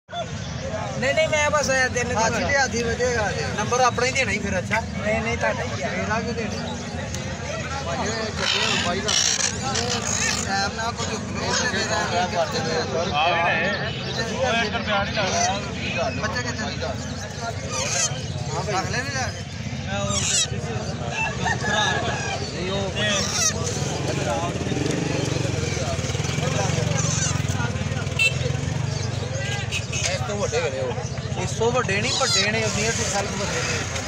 नहीं नहीं मैं बस दिन हाथी बजेगा नंबर अपना ही देना ही फिर अच्छा नहीं नहीं ताटा ही है मेरा क्यों देना भाई ना टाइम ना कुछ बच्चे कितने अगले नहीं जाके ਇਸ ਤੋਂ ਵੱਡੇ ਨਹੀਂ ਵੱਡੇ ਨੇ ਨੀਅਰ ਟੂ ਸੈਲਫ ਵੱਡੇ ਨੇ